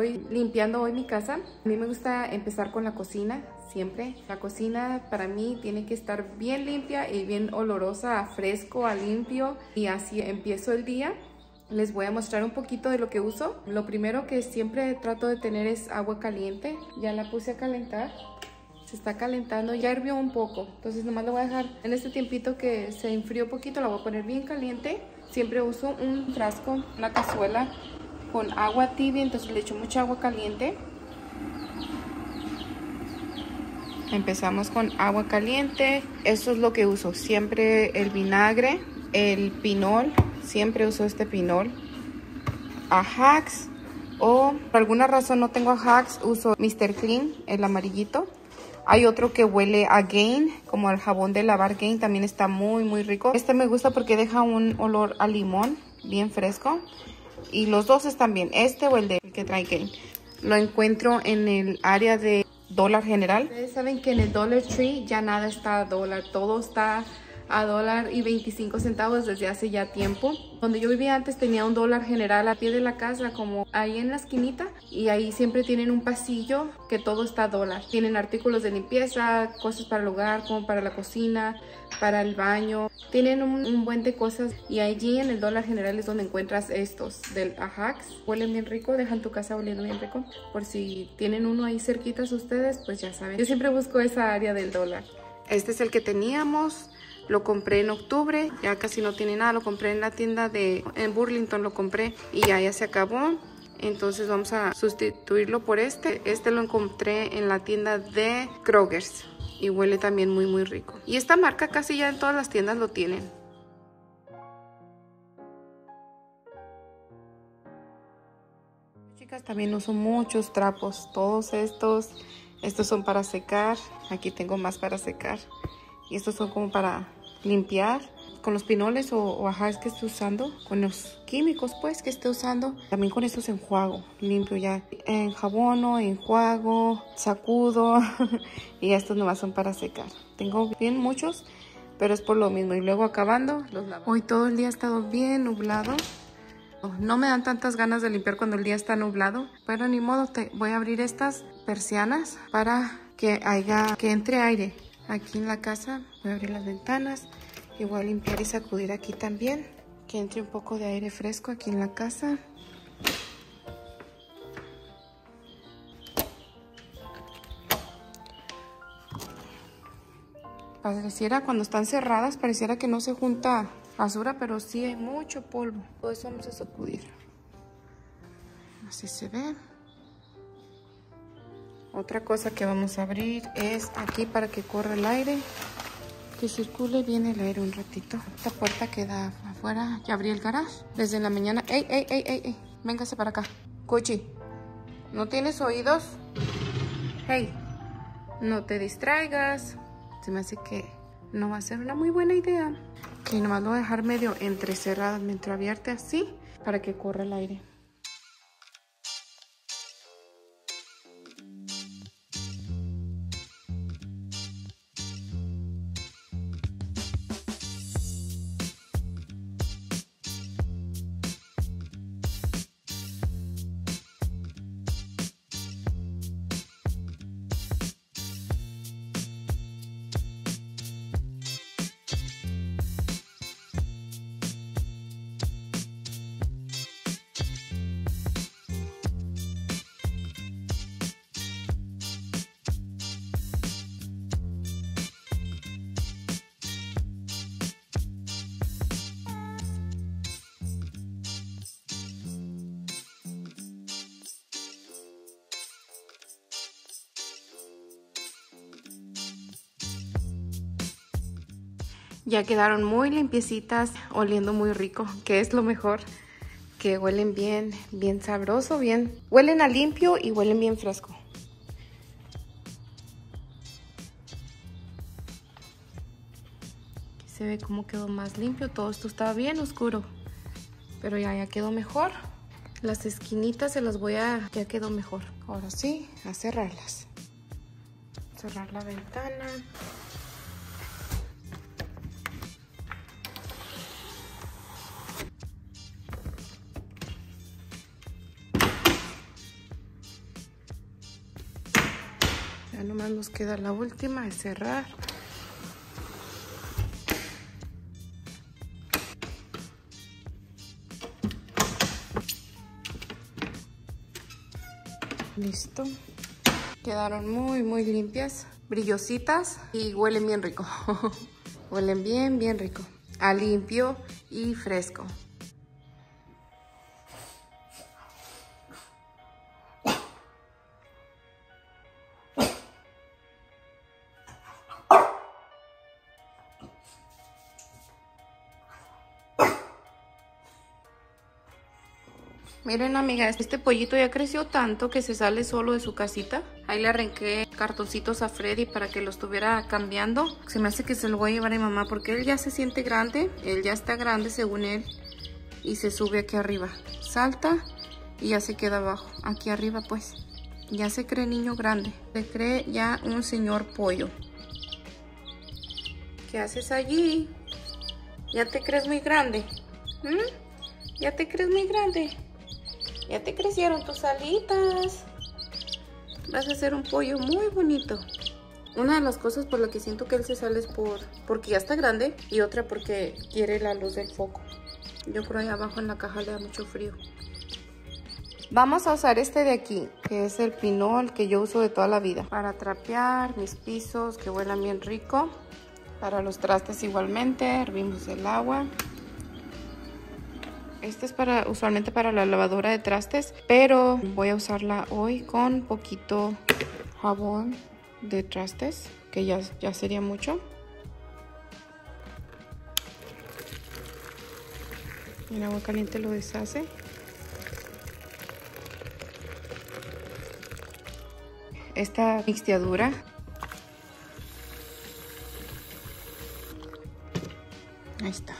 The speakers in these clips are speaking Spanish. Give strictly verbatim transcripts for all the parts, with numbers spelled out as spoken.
estoy limpiando hoy mi casa. A mí me gusta empezar con la cocina, siempre. La cocina para mí tiene que estar bien limpia y bien olorosa, a fresco, a limpio. Y así empiezo el día. Les voy a mostrar un poquito de lo que uso. Lo primero que siempre trato de tener es agua caliente. Ya la puse a calentar. Se está calentando, ya hirvió un poco. Entonces nomás lo voy a dejar en este tiempito que se enfrió un poquito. La voy a poner bien caliente. Siempre uso un frasco, una cazuela con agua tibia. Entonces le echo mucha agua caliente. Empezamos con agua caliente. Esto es lo que uso. Siempre el vinagre, el pinol. Siempre uso este pinol. Ajax, o por alguna razón no tengo Ajax, uso míster Clean, el amarillito. Hay otro que huele a Gain, como el jabón de lavar Gain, también está muy muy rico. Este me gusta porque deja un olor a limón, bien fresco. Y los dos están bien, este o el de el que trae Gain. Lo encuentro en el área de Dollar General. Ustedes saben que en el Dollar Tree ya nada está a dólar, todo está a dólar y veinticinco centavos desde hace ya tiempo. Donde yo vivía antes tenía un Dollar General a pie de la casa, como ahí en la esquinita, y ahí siempre tienen un pasillo que todo está a dólar. Tienen artículos de limpieza, cosas para el hogar, como para la cocina, para el baño. Tienen un, un buen de cosas, y allí en el Dollar General es donde encuentras estos del Ajax. Huelen bien rico, dejan tu casa oliendo bien rico. Por si tienen uno ahí cerquitas ustedes, pues ya saben. Yo siempre busco esa área del dólar. Este es el que teníamos. Lo compré en octubre, ya casi no tiene nada. Lo compré en la tienda de en Burlington, lo compré y ya, ya se acabó. Entonces vamos a sustituirlo por este. Este lo encontré en la tienda de Kroger's y huele también muy muy rico. Y esta marca casi ya en todas las tiendas lo tienen. Chicas, también uso muchos trapos. Todos estos, estos son para secar. Aquí tengo más para secar. Y estos son como para limpiar con los pinoles o, o ajax que esté usando, con los químicos pues que esté usando. También con estos enjuago, limpio ya. Enjabono, enjuago, sacudo y estos nomás son para secar. Tengo bien muchos, pero es por lo mismo. Y luego acabando los lavo. Hoy todo el día ha estado bien nublado. No me dan tantas ganas de limpiar cuando el día está nublado, pero ni modo, te voy a abrir estas persianas para que haya, que entre aire. Aquí en la casa voy a abrir las ventanas y voy a limpiar y sacudir aquí también, que entre un poco de aire fresco aquí en la casa. Pareciera, cuando están cerradas, pareciera que no se junta basura, pero sí hay mucho polvo. Todo eso vamos a sacudir. Así se ve. Otra cosa que vamos a abrir es aquí para que corra el aire, que circule bien el aire un ratito. Esta puerta queda afuera. Ya abrí el garage desde la mañana. ¡Ey, ey, ey, ey, ey! Véngase para acá. Cuchi, ¿no tienes oídos? ¡Hey! No te distraigas. Se me hace que no va a ser una muy buena idea. Que nomás lo voy a dejar medio entrecerrado, medio abierto así, para que corra el aire. Ya quedaron muy limpiecitas, oliendo muy rico, que es lo mejor, que huelen bien, bien sabroso, bien, huelen a limpio y huelen bien fresco. Aquí se ve cómo quedó más limpio, todo esto estaba bien oscuro, pero ya, ya quedó mejor. Las esquinitas se las voy a, ya quedó mejor. Ahora sí, a cerrarlas. Cerrar la ventana. Ya nomás nos queda la última, es cerrar. Listo. Quedaron muy, muy limpias, brillositas y huelen bien rico. Huelen bien, bien rico. A limpio y fresco. Miren, amigas, este pollito ya creció tanto que se sale solo de su casita. Ahí le arranqué cartoncitos a Freddy para que lo estuviera cambiando. Se me hace que se lo voy a llevar a mi mamá porque él ya se siente grande. Él ya está grande según él. Y se sube aquí arriba. Salta y ya se queda abajo. Aquí arriba pues. Ya se cree niño grande. Se cree ya un señor pollo. ¿Qué haces allí? ¿Ya te crees muy grande? ¿Mm? ¿Ya te crees muy grande? Ya te crecieron tus alitas. Vas a ser un pollo muy bonito. Una de las cosas por la que siento que él se sale es por, porque ya está grande. Y otra porque quiere la luz del foco. Yo creo ahí abajo en la caja le da mucho frío. Vamos a usar este de aquí, que es el pinol que yo uso de toda la vida. Para trapear mis pisos que huelan bien rico. Para los trastes igualmente, hervimos el agua. Este es para, usualmente para la lavadora de trastes, pero voy a usarla hoy con poquito jabón de trastes, que ya, ya sería mucho. El agua caliente lo deshace. Esta mixteadura ahí está.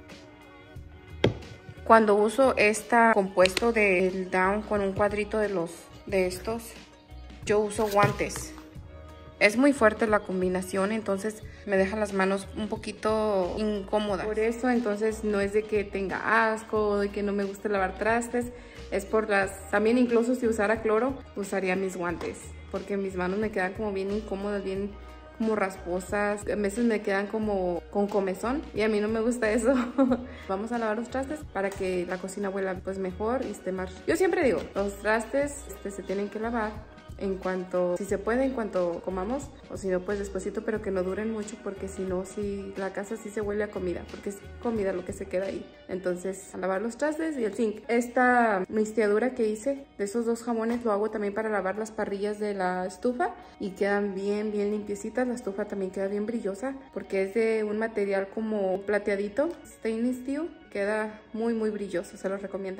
Cuando uso este compuesto del Down con un cuadrito de los de estos, yo uso guantes. Es muy fuerte la combinación, entonces me deja las manos un poquito incómodas. Por eso, entonces, no es de que tenga asco o de que no me guste lavar trastes. Es por las... También incluso si usara cloro, usaría mis guantes. Porque mis manos me quedan como bien incómodas, bien como rasposas. A veces me quedan como con comezón y a mí no me gusta eso. Vamos a lavar los trastes para que la cocina huela pues mejor y esté más... Yo siempre digo, los trastes este, se tienen que lavar en cuanto, si se puede, en cuanto comamos, o si no, pues despuesito, pero que no duren mucho, porque si no, si la casa sí se huele a comida, porque es comida lo que se queda ahí. Entonces, a lavar los trastes y el zinc. Esta mixteadura que hice de esos dos jabones lo hago también para lavar las parrillas de la estufa y quedan bien, bien limpiecitas. La estufa también queda bien brillosa porque es de un material como plateadito, stainless steel, queda muy, muy brilloso, se los recomiendo.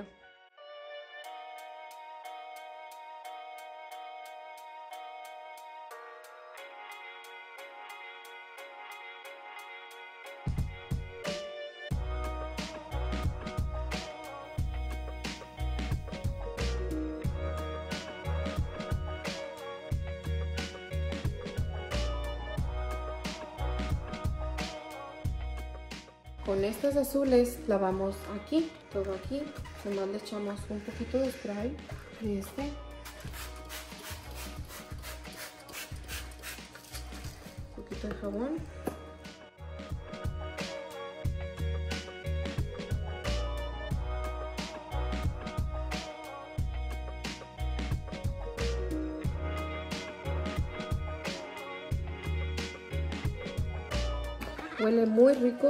Con estos azules lavamos aquí, todo aquí. Nomás le echamos un poquito de spray de este. Un poquito de jabón. Huele muy rico.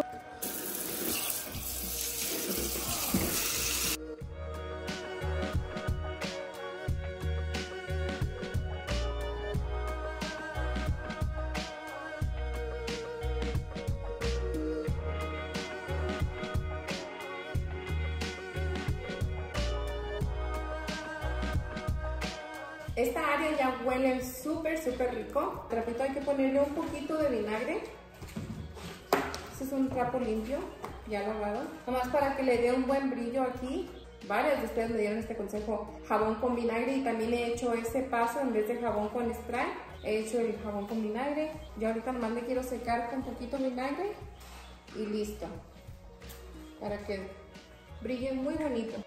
Esta área ya huele súper, súper rico. Trapito hay que ponerle un poquito de vinagre. Este es un trapo limpio, ya lavado. Nomás para que le dé un buen brillo aquí. Varios de ustedes me dieron este consejo. Jabón con vinagre, y también he hecho ese paso en vez de jabón con spray. He hecho el jabón con vinagre. Yo ahorita nomás le quiero secar con poquito vinagre y listo. Para que brille muy bonito.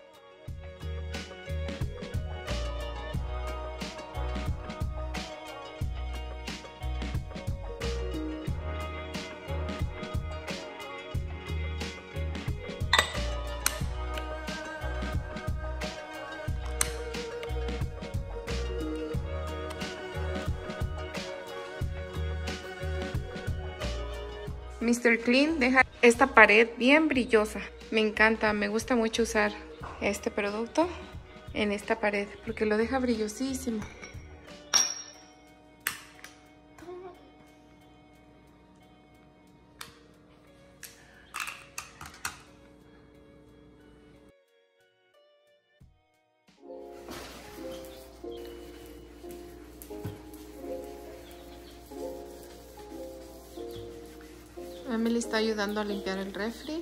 mister Clean deja esta pared bien brillosa. Me encanta, me gusta mucho usar este producto en esta pared porque lo deja brillosísimo. Emily está ayudando a limpiar el refri.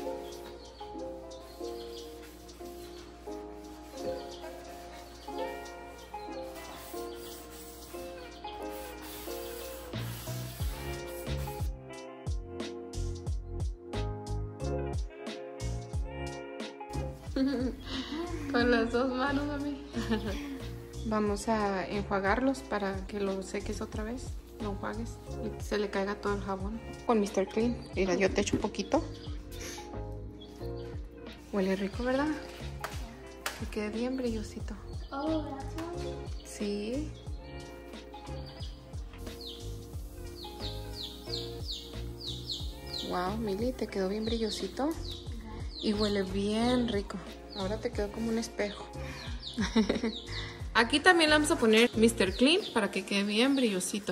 Con las dos manos, mami. Vamos a enjuagarlos para que lo seques otra vez. Lo enjuagues y se le caiga todo el jabón. Con mister Clean. Mira, yo te echo un poquito. Huele rico, ¿verdad? Que quede bien brillosito. Oh, gracias. Sí. Wow, Mili, te quedó bien brillosito. Y huele bien rico. Ahora te quedó como un espejo. Aquí también le vamos a poner mister Clean para que quede bien brillosito.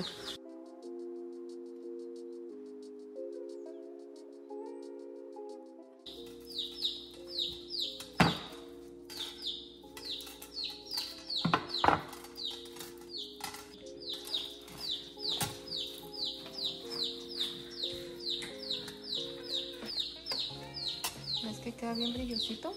¿Ves que queda bien brillosito?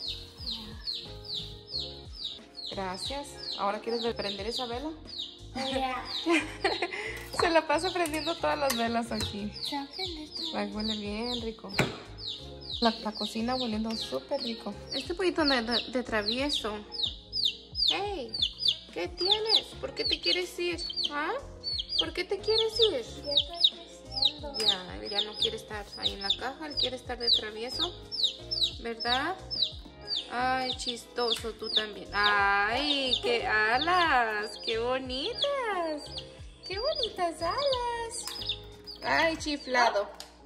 Gracias. ¿Ahora quieres prender esa vela? Yeah. Se la pasa prendiendo todas las velas aquí. Se aprende esto. Ay, huele bien rico. La, la cocina hueliendo súper rico. Este poquito de, de, de travieso. Hey, ¿qué tienes? ¿Por qué te quieres ir? ¿Ah? ¿Por qué te quieres ir? Ya estoy creciendo. Ya, ya no quiere estar ahí en la caja, él quiere estar de travieso, ¿verdad? Ay, chistoso tú también. Ay, qué alas, qué bonitas. Qué bonitas alas. Ay, chiflado.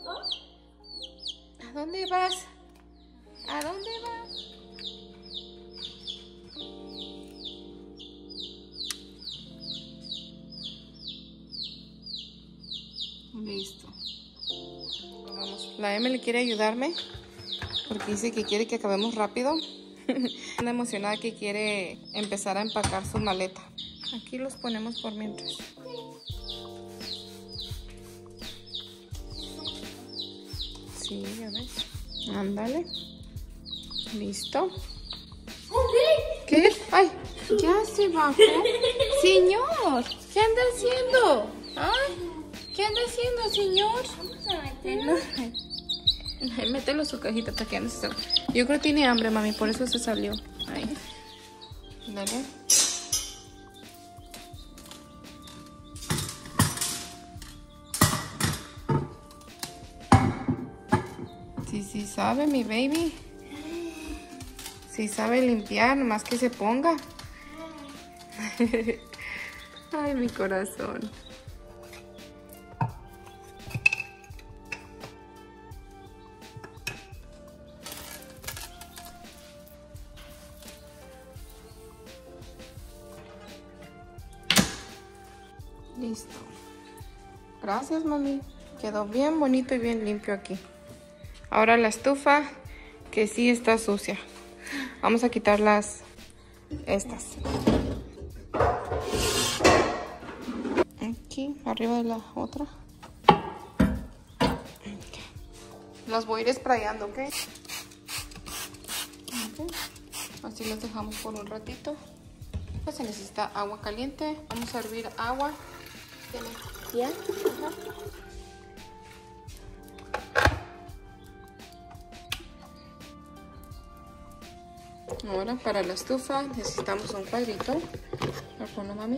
¿A dónde vas? ¿A dónde vas? Listo. Vamos. La Emily quiere ayudarme porque dice que quiere que acabemos rápido. Está emocionada que quiere empezar a empacar su maleta. Aquí los ponemos por mientras. Sí, ya ves. Ándale. Listo. ¿Qué? Ay, ya se bajó. Señor, ¿qué anda haciendo? ¿Ay? ¿Qué anda haciendo, señor? Vamos a meterlo. Mételo en su cajita para que no se salga. Yo creo que tiene hambre, mami, por eso se salió. Ahí. Dale. Sí, sí sabe, mi baby. Sí sabe limpiar, nomás que se ponga. Ay, mi corazón. Listo. Gracias, mami. Quedó bien bonito y bien limpio aquí. Ahora la estufa, que sí está sucia. Vamos a quitar las estas. Aquí, arriba de la otra. Okay. Las voy a ir sprayando, ¿ok? Ok. Así las dejamos por un ratito. Pues se necesita agua caliente. Vamos a hervir agua. ¿Ya? Ajá. Ahora para la estufa necesitamos un cuadrito. Lo pongo, mami.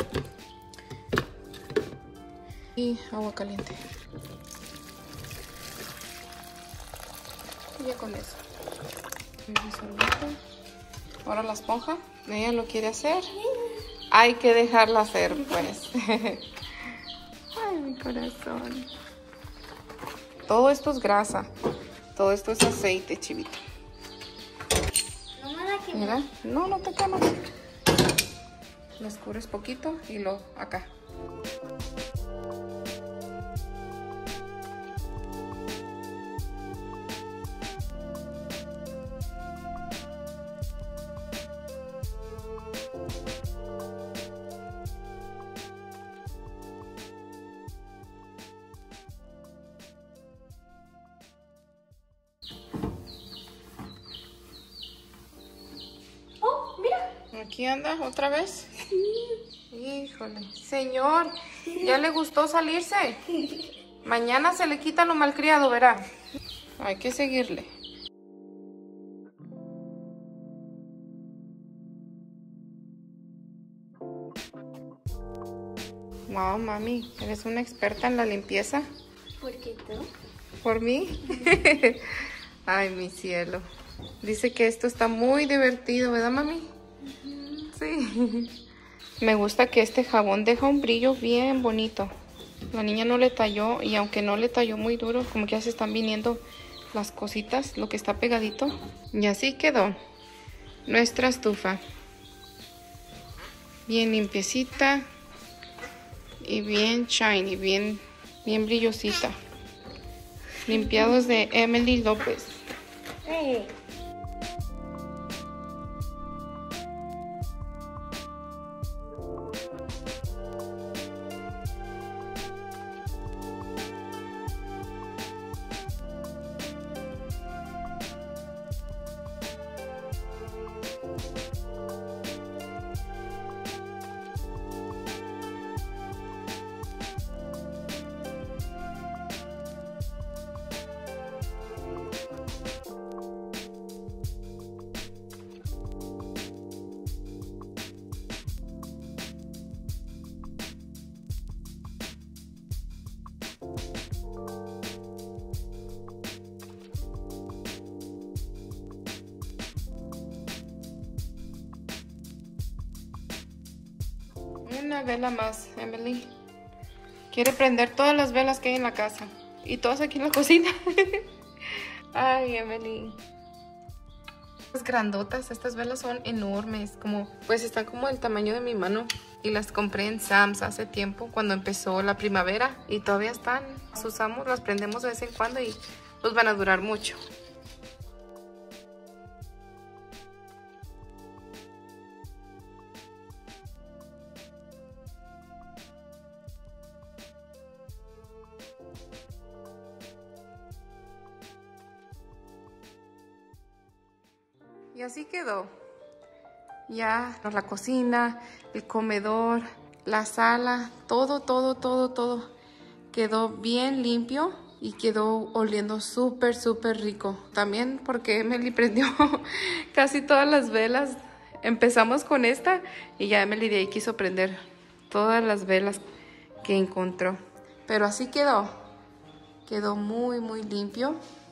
Y agua caliente. Y ya con eso. Ahora la esponja. Ella lo quiere hacer. Hay que dejarla hacer, pues. Ay, mi corazón. todo esto es grasa. Todo esto es aceite, chivito. No me da que Mira, no, no te quemas. Lo escurres poquito y lo acá. Oh, mira. Aquí anda otra vez. Híjole, señor, ¿ya le gustó salirse? Mañana se le quita lo malcriado, verá. Hay que seguirle. Wow, mami, eres una experta en la limpieza. ¿Por qué tú? ¿Por mí? Ay, mi cielo. Dice que esto está muy divertido, ¿verdad, mami? Sí. Me gusta que este jabón deja un brillo bien bonito. La niña no le talló y aunque no le talló muy duro, como que ya se están viniendo las cositas, lo que está pegadito. Y así quedó nuestra estufa. Bien limpiecita y bien shiny, bien, bien brillosita. Limpiados de Emily López. Hey. Una vela más, Emily. Quiere prender todas las velas que hay en la casa. Y todas aquí en la cocina. Ay, Emily. Estas grandotas, estas velas son enormes. Como, pues están como del tamaño de mi mano. Y las compré en Sam's hace tiempo, cuando empezó la primavera. Y todavía están. Las usamos, las prendemos de vez en cuando y pues van a durar mucho. Y así quedó. Ya la cocina, el comedor, la sala, todo, todo, todo, todo quedó bien limpio y quedó oliendo súper, súper rico. También porque Emily prendió casi todas las velas. Empezamos con esta y ya Emily de ahí quiso prender todas las velas que encontró. Pero así quedó. Quedó muy, muy limpio.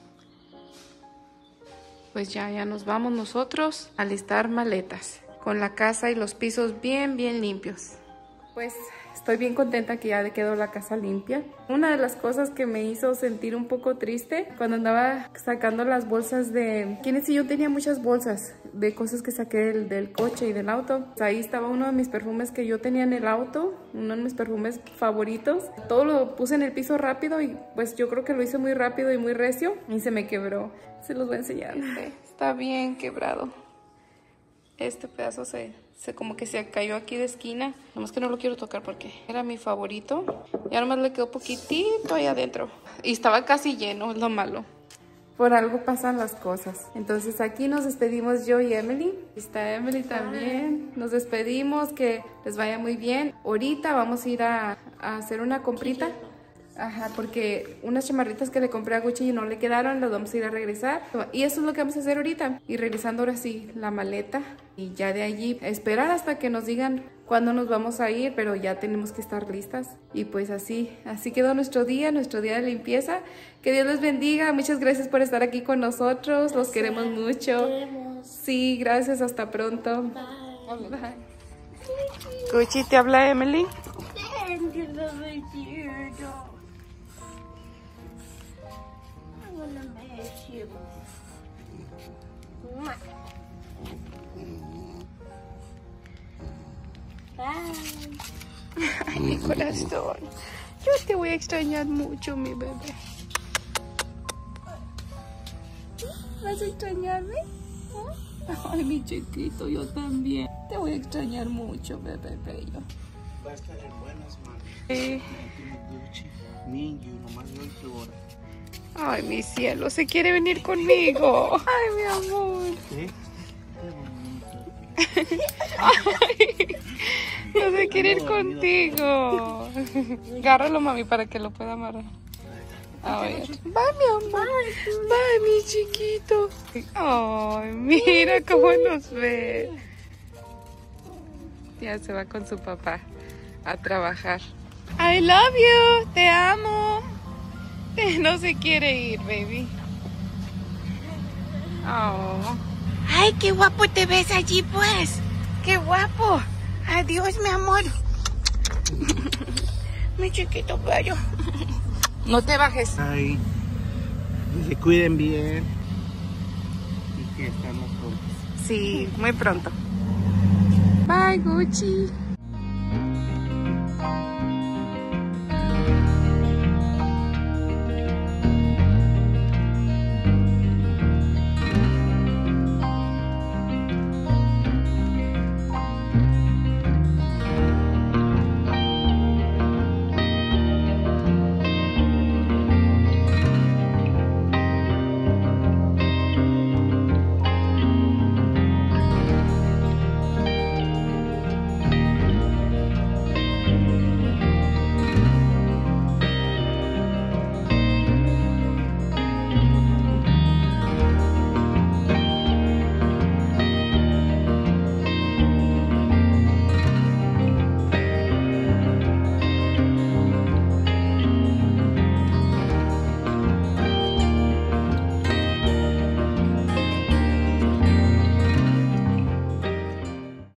Pues ya, ya nos vamos nosotros a alistar maletas, con la casa y los pisos bien, bien limpios. Pues estoy bien contenta que ya quedó la casa limpia. Una de las cosas que me hizo sentir un poco triste cuando andaba sacando las bolsas de... ¿Quién es? Yo tenía muchas bolsas de cosas que saqué del, del coche y del auto. Pues ahí estaba uno de mis perfumes que yo tenía en el auto, uno de mis perfumes favoritos. Todo lo puse en el piso rápido y pues yo creo que lo hice muy rápido y muy recio y se me quebró. Se los voy a enseñar. Este está bien quebrado. Este pedazo se, se como que se cayó aquí de esquina. Nomás que no lo quiero tocar porque era mi favorito. Ya nomás le quedó poquitito ahí adentro. Y estaba casi lleno, es lo malo. Por algo pasan las cosas. Entonces aquí nos despedimos yo y Emily. Está Emily también. Nos despedimos, que les vaya muy bien. Ahorita vamos a ir a, a hacer una comprita. Ajá, porque unas chamarritas que le compré a Gucci y no le quedaron, las vamos a ir a regresar. Y eso es lo que vamos a hacer ahorita. Y regresando ahora sí, la maleta. Y ya de allí esperar hasta que nos digan cuándo nos vamos a ir, pero ya tenemos que estar listas. Y pues así, así quedó nuestro día, nuestro día de limpieza. Que Dios les bendiga. Muchas gracias por estar aquí con nosotros. Los queremos mucho. Queremos. Sí, gracias. Hasta pronto. Bye. Bye. Gucci, ¿te habla Emily? wanna miss you. Mwah. Bye. Ay, mi corazón. Yo te voy a extrañar mucho, mi bebé. ¿Vas a extrañarme? Ay, mi chiquito, yo también. Te voy a extrañar mucho, bebé bello. Va a estar en buenas manos. Sí. Gucci, niño, nomás de ocho horas. Ay, mi cielo, se quiere venir conmigo. Ay, mi amor. ¿Sí? Ay, no se quiere ir contigo. Agárralo, mami, para que lo pueda amarrar. A ver. Bye, mi amor. Bye, mi chiquito. Ay, mira cómo nos ve. Ya se va con su papá a trabajar. I love you. Te amo. No se quiere ir, baby. Oh. Ay, qué guapo te ves allí, pues. Qué guapo. Adiós, mi amor. Mi chiquito bello. No te bajes. Ay, que se cuiden bien. Y que estamos juntos. Sí, muy pronto. Bye, Gucci.